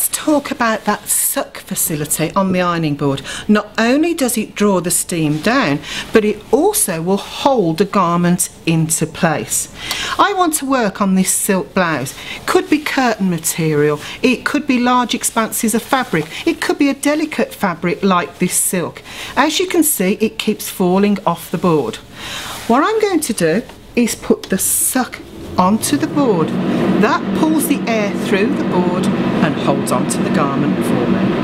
let's talk about that suck facility on the ironing board. Not only does it draw the steam down, but it also will hold the garment into place. I want to work on this silk blouse. Could be curtain material, it could be large expanses of fabric, it could be a delicate fabric like this silk. As you can see, it keeps falling off the board. What I'm going to do is put the suck onto the board. That pulls the air through the board and holds onto the garment for me.